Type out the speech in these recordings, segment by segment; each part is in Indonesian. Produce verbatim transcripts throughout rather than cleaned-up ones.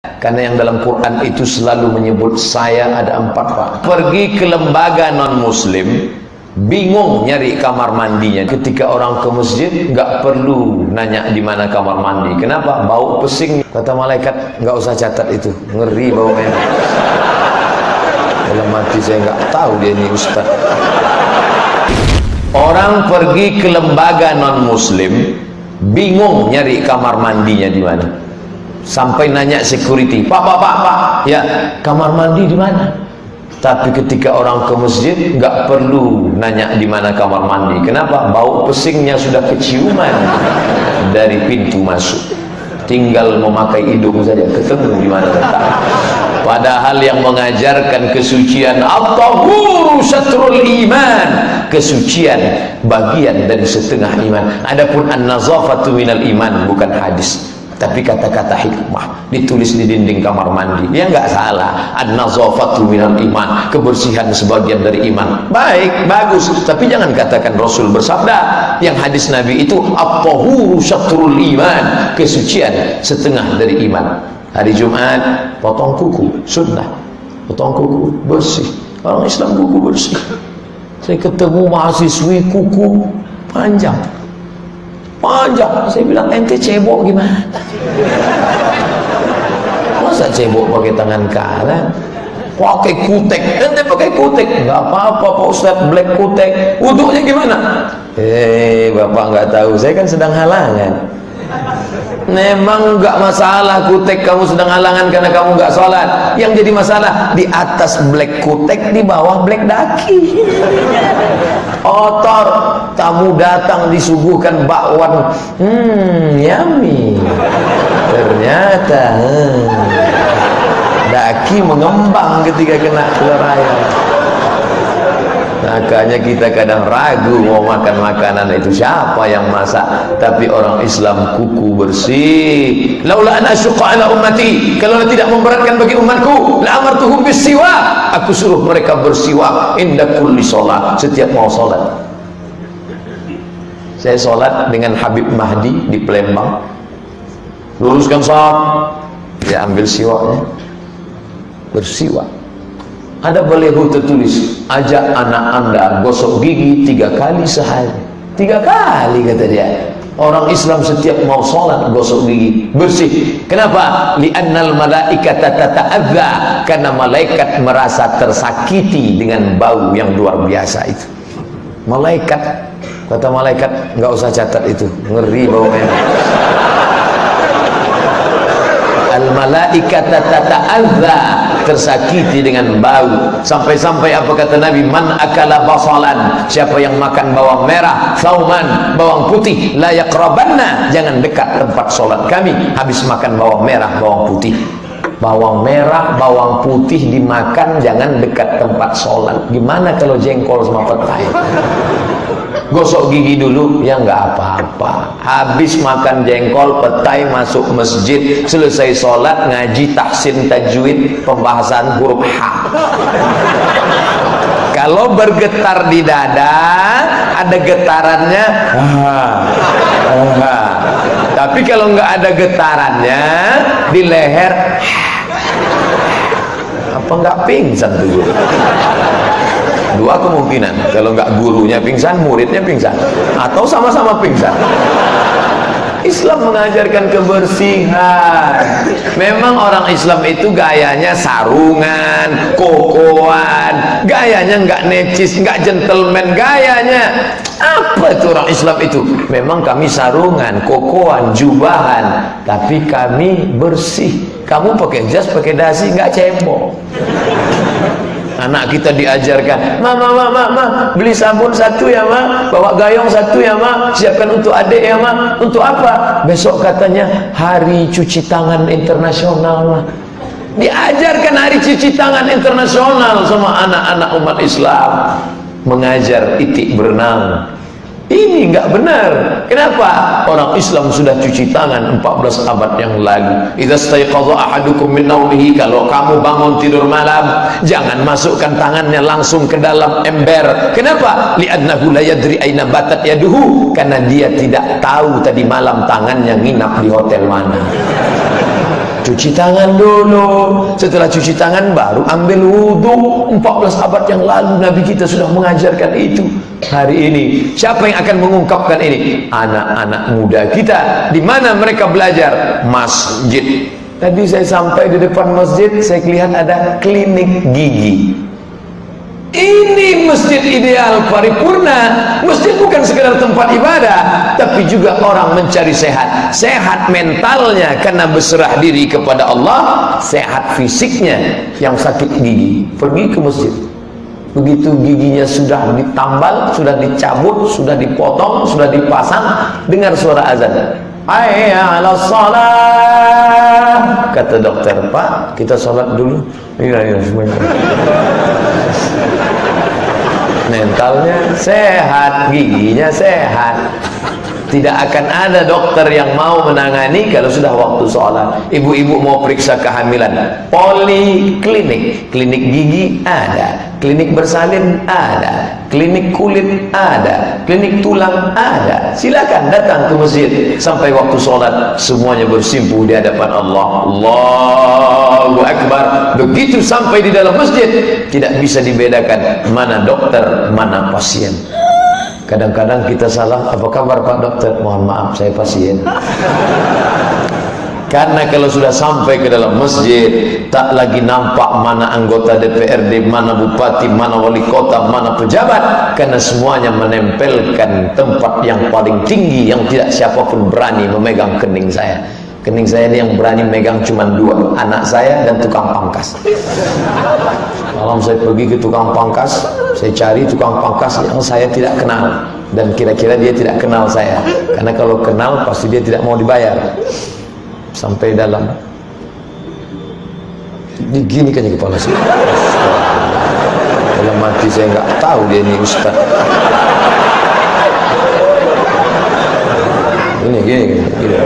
Karena yang dalam Quran itu selalu menyebut saya ada empat pak. Pergi ke lembaga non muslim, bingung nyari kamar mandinya. Ketika orang ke masjid nggak perlu nanya di mana kamar mandi. Kenapa? Bau pesing. Kata malaikat nggak usah catat itu, ngeri baunya. Dalam hati saya nggak tahu dia ini ustaz. Orang pergi ke lembaga non muslim, bingung nyari kamar mandinya di mana. Sampai nanya security, pak, pak, pak, pak, ya kamar mandi di mana? Tapi ketika orang ke masjid nggak perlu nanya di mana kamar mandi. Kenapa? Bau pesingnya sudah keciuman dari pintu masuk. Tinggal memakai hidung saja ketemu di mana letak. Padahal yang mengajarkan kesucian at-tahuru syatrul iman, kesucian bagian dari setengah iman. Adapun an-nazafatu minal iman bukan hadis, tapi kata-kata hikmah ditulis di dinding kamar mandi. Ya nggak salah, an-nazafatu minal iman, kebersihan sebagian dari iman. Baik, bagus, tapi jangan katakan Rasul bersabda yang hadis Nabi itu at-tahuru syatrul iman, kesucian setengah dari iman. Hari Jumat potong kuku sunnah, potong kuku bersih. Orang Islam kuku bersih. Saya ketemu mahasiswi kuku panjang panjang, saya bilang ente cebok gimana? Masa cebok pakai tangan kanan? Pakai kutek, ente pakai kutek? Nggak apa-apa Pak Ustadz, black kutek. Wuduknya gimana? Eh bapak nggak tahu, saya kan sedang halangan. Memang nggak masalah kutek kamu sedang halangan karena kamu nggak sholat. Yang jadi masalah di atas black kutek, di bawah black daki. Otor, tamu datang disuguhkan bakwan, hmm yummy. Ternyata hmm, daki mengembang ketika kena telur ayam. Makanya kita kadang ragu mau makan makanan itu siapa yang masak. Tapi orang Islam kuku bersih. Laula an asyqa ala ummati, kalau tidak memberatkan bagi umatku, la amartuhum bisiwak, aku suruh mereka bersiwak inda kulli sholat, setiap mau sholat. Saya sholat dengan Habib Mahdi di Palembang, luruskan sholat, dia ambil siwaknya, bersiwak. Ada baleho tertulis, ajak anak anda gosok gigi tiga kali sehari. Tiga kali kata dia. Orang Islam setiap mau sholat gosok gigi bersih. Kenapa? Li'annal malaikata tata'adza, karena malaikat merasa tersakiti dengan bau yang luar biasa itu. Malaikat, kata malaikat nggak usah catat itu, ngeri baunya. Al malaikata tata'adza, tersakiti dengan bau. Sampai-sampai apa kata Nabi, man akala basalan, siapa yang makan bawang merah, sauman, bawang putih, la yaqrabanna, jangan dekat tempat sholat kami. Habis makan bawang merah, bawang putih, bawang merah, bawang putih dimakan, jangan dekat tempat sholat. Gimana kalau jengkol sama petai? Gosok gigi dulu, ya nggak apa-apa. Habis makan jengkol, petai, masuk masjid, selesai sholat, ngaji tahsin tajwid, pembahasan huruf H. Kalau bergetar di dada, ada getarannya, ah, ah. Tapi kalau nggak ada getarannya di leher, apa nggak pingsan tuh? Dua kemungkinan, kalau nggak gurunya pingsan, muridnya pingsan, atau sama-sama pingsan. Islam mengajarkan kebersihan. Memang orang Islam itu gayanya sarungan, kokoan, gayanya nggak necis, nggak gentleman, gayanya apa itu orang Islam itu? Memang kami sarungan, kokoan, jubahan, tapi kami bersih. Kamu pakai jas, pakai dasi, nggak cebok. Anak kita diajarkan, ma, ma, ma, ma, ma, beli sabun satu ya ma, bawa gayung satu ya ma, siapkan untuk adik ya ma. Untuk apa? Besok katanya hari cuci tangan internasional ma. Diajarkan hari cuci tangan internasional sama anak-anak umat Islam. Mengajar itik berenang. Ini enggak benar. Kenapa? Orang Islam sudah cuci tangan empat belas abad yang lalu. Idza staiqadha ahadukum min naumihi, kalau kamu bangun tidur malam, jangan masukkan tangannya langsung ke dalam ember. Kenapa? Li'annahu la yadri aina batat yaduhu, karena dia tidak tahu tadi malam tangannya nginap di hotel mana. cuci tangan dulu. Setelah cuci tangan baru ambil wudhu. Empat belas abad yang lalu Nabi kita sudah mengajarkan itu. Hari ini siapa yang akan mengungkapkan ini? Anak-anak muda kita. Di mana mereka belajar? Masjid. Tadi saya sampai di depan masjid, saya lihat ada klinik gigi. Ini masjid ideal paripurna. Masjid bukan sekedar tempat ibadah, tapi juga orang mencari sehat. Sehat mentalnya karena berserah diri kepada Allah, sehat fisiknya yang sakit gigi pergi ke masjid. Begitu giginya sudah ditambal, sudah dicabut, sudah dipotong, sudah dipasang, dengar suara azan, hayya 'alas shalah. Kata dokter, Pak, kita sholat dulu. Iya, iya, semuanya. Mentalnya sehat, giginya sehat. Tidak akan ada dokter yang mau menangani kalau sudah waktu sholat. Ibu-ibu mau periksa kehamilan, poliklinik, klinik gigi ada, klinik bersalin ada, klinik kulit ada, klinik tulang ada. Silakan datang ke masjid. Sampai waktu sholat semuanya bersimpuh di hadapan Allah. Allahu Akbar. Begitu sampai di dalam masjid, tidak bisa dibedakan mana dokter, mana pasien. Kadang-kadang kita salah, apa kabar Pak Dokter? Mohon maaf, saya pasien. Karena kalau sudah sampai ke dalam masjid, tak lagi nampak mana anggota D P R D, mana bupati, mana wali kota, mana pejabat. Karena semuanya menempelkan tempat yang paling tinggi, yang tidak siapapun berani memegang kening saya. Kening saya ini yang berani megang cuma dua, anak saya dan tukang pangkas. Malam saya pergi ke tukang pangkas, saya cari tukang pangkas yang saya tidak kenal, dan kira-kira dia tidak kenal saya, karena kalau kenal pasti dia tidak mau dibayar. Sampai dalam, ini gini kan kepala saya. Dalam hati saya nggak tahu dia ini ustaz. Ini gini, gini, gini.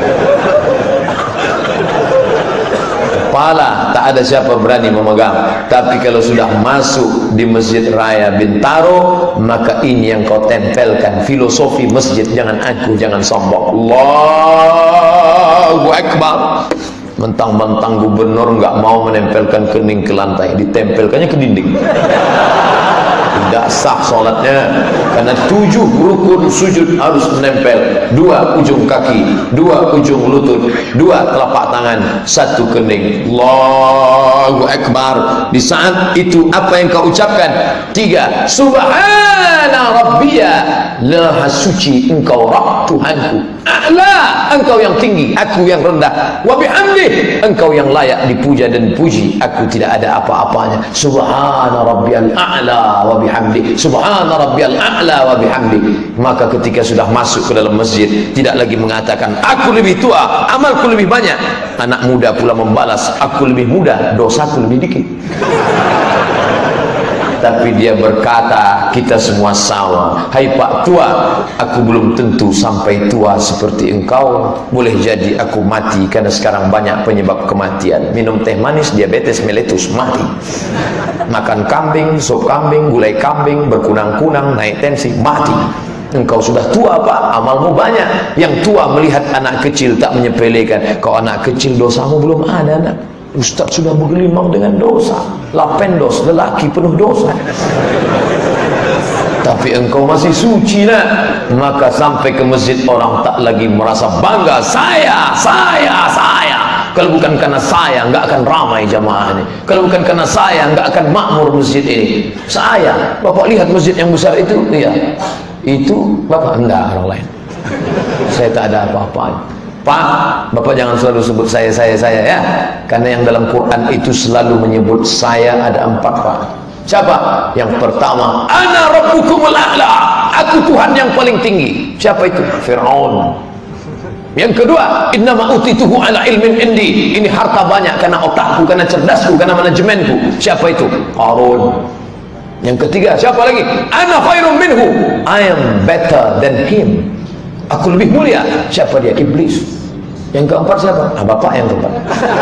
Kepala tak ada siapa berani memegang. Tapi kalau sudah masuk di Masjid Raya Bintaro, maka ini yang kau tempelkan, filosofi masjid. Jangan aku, jangan sombong. Allahu Akbar. Mentang-mentang gubernur nggak mau menempelkan kening ke lantai, ditempelkannya ke dinding. Tidak sah sholatnya, karena tujuh rukun sujud harus menempel. Dua ujung kaki, dua ujung lutut, dua telapak tangan, satu kening. Allahu Akbar. Di saat itu apa yang kau ucapkan? Tiga, Subhana Rabbiyya, Maha suci engkau Rabb Tuhanku, A'la, engkau yang tinggi, aku yang rendah, wa bihamdih, engkau yang layak dipuja dan dipuji, aku tidak ada apa-apanya. Subhana Rabbiyal A'la wa bihamdi, Subhana Rabbiyal A'la wa bihamdi. Maka ketika sudah masuk ke dalam masjid, tidak lagi mengatakan aku lebih tua, amalku lebih banyak. Anak muda pula membalas, aku lebih muda, dosaku lebih dikit. Tapi dia berkata, kita semua sama. Hai Pak Tua, aku belum tentu sampai tua seperti engkau. Boleh jadi aku mati, karena sekarang banyak penyebab kematian. Minum teh manis, diabetes meletus, mati. Makan kambing, sop kambing, gulai kambing, berkunang-kunang, naik tensi, mati. Engkau sudah tua Pak, amalmu banyak. Yang tua melihat anak kecil tak menyepelekan. Kau anak kecil, dosamu belum ada nak. Ustaz sudah bergelimang dengan dosa, lapendos, lelaki penuh dosa. Tapi engkau masih suci nak. Maka sampai ke masjid orang tak lagi merasa bangga. Saya, saya, saya. Kalau bukan karena saya, nggak akan ramai jamaah ini. Kalau bukan karena saya, nggak akan makmur masjid ini. Saya, Bapak lihat masjid yang besar itu, iya. Itu Bapak, enggak, orang lain. Saya tak ada apa-apa. Pak, Bapak jangan selalu sebut saya, saya, saya ya. Karena yang dalam Quran itu selalu menyebut saya ada empat Pak. Siapa? Yang pertama, Ana Rabbukumul A'la, aku Tuhan yang paling tinggi. Siapa itu? Fir'aun. Yang kedua, Innama utituhu ala ilmin indi, ini harta banyak karena otakku, karena cerdasku, karena manajemenku. Siapa itu? Qarun. Yang ketiga, siapa lagi? Ana khairum minhu, I am better than him. Aku lebih mulia. Siapa dia? Iblis. Yang keempat siapa? Ah, Bapak yang keempat.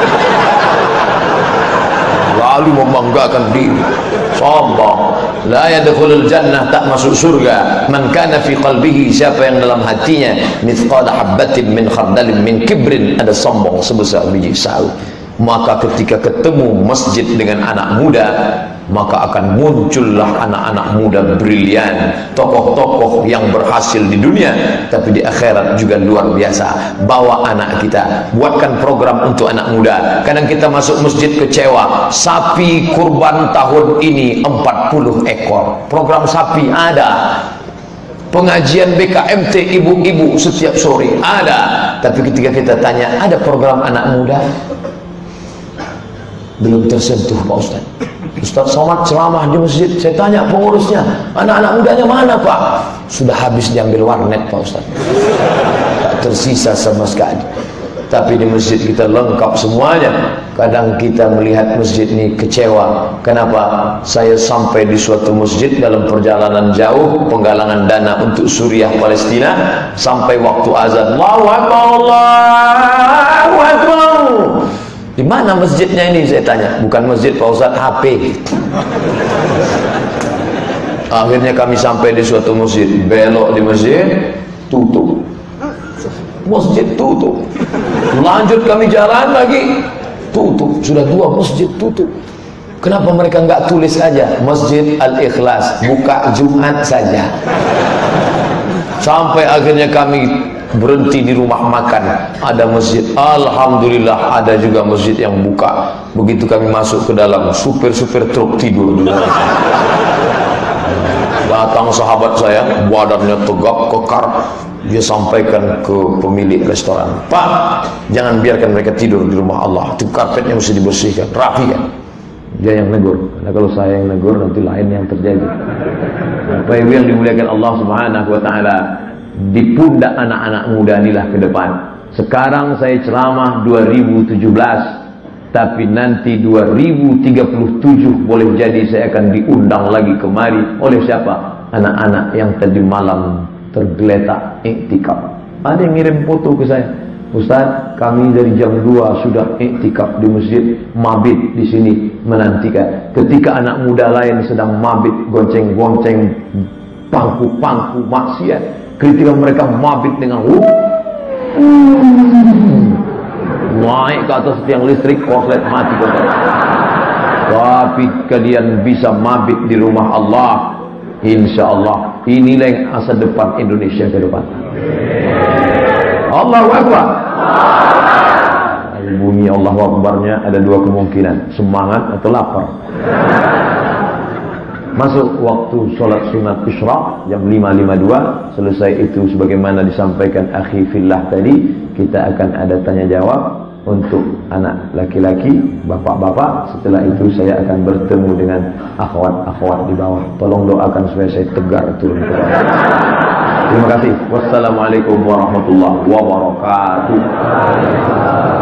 Lalu membanggakan diri, sombong. La yadkhulul jannah, tak masuk surga. Man kana fi qalbihi, siapa yang dalam hatinya mithqala habbatin min khardalin min kibrin, ada sombong sebesar biji sawi. Maka ketika ketemu masjid dengan anak muda, maka akan muncullah anak-anak muda brilian, tokoh-tokoh yang berhasil di dunia, tapi di akhirat juga luar biasa. Bawa anak kita, buatkan program untuk anak muda. Kadang kita masuk masjid kecewa, sapi kurban tahun ini empat puluh ekor. Program sapi ada, pengajian B K M T ibu-ibu setiap sore ada, tapi ketika kita tanya ada program anak muda, belum tersentuh Pak Ustaz. Ustaz Somad ceramah di masjid, saya tanya pengurusnya, anak-anak mudanya mana Pak? Sudah habis diambil warnet Pak Ustaz, tak tersisa sama sekali. Tapi di masjid kita lengkap semuanya. Kadang kita melihat masjid ini kecewa. Kenapa? Saya sampai di suatu masjid dalam perjalanan jauh, penggalangan dana untuk Suriah Palestina, sampai waktu azan, Allahu Akbar, Allahu Akbar. Di mana masjidnya ini? Saya tanya. Bukan masjid Pak Ustaz, H P. Akhirnya kami sampai di suatu masjid, belok di masjid, tutup. Masjid tutup. Lanjut kami jalan lagi, tutup. Sudah dua masjid tutup. Kenapa mereka nggak tulis aja Masjid Al-Ikhlas, buka Jumat saja? Sampai akhirnya kami berhenti di rumah makan, ada masjid, alhamdulillah ada juga masjid yang buka. Begitu kami masuk ke dalam, supir-supir truk tidur. Datang sahabat saya, badannya tegap, kekar, dia sampaikan ke pemilik restoran, Pak, jangan biarkan mereka tidur di rumah Allah, itu karpetnya mesti dibersihkan, rapi kan. Dia yang negur, karena kalau saya yang negur nanti lain yang terjadi. Bapak Ibu yang dimuliakan Allah Subhanahu wa Ta'ala, di pundak anak-anak muda inilah ke depan. Sekarang saya ceramah dua ribu tujuh belas, tapi nanti dua ribu tiga puluh tujuh boleh jadi saya akan diundang lagi kemari oleh siapa? Anak-anak yang tadi malam tergeletak iktikaf. Ada yang ngirim foto ke saya, Ustaz, kami dari jam dua sudah iktikaf di masjid, mabit di sini menantikan. Ketika anak muda lain sedang mabit gonceng-gonceng pangku-pangku maksiat, ketika mereka mabit dengan uh, naik ke atas tiang listrik, korslet mati. Tapi kalian bisa mabit di rumah Allah, insya Allah. Inilah yang masa depan Indonesia ke depan. Allahu Akbar. Bunyi Allahu Akbarnya ada dua kemungkinan, semangat atau lapar. Masuk waktu sholat sunat Isra jam lima lima puluh dua. Selesai itu sebagaimana disampaikan akhi fillah tadi, kita akan ada tanya jawab untuk anak laki-laki, bapak-bapak. Setelah itu saya akan bertemu dengan akhwat-akhwat di bawah. Tolong doakan supaya saya tegar turun ke bawah. Terima kasih. Wassalamualaikum warahmatullahi wabarakatuh.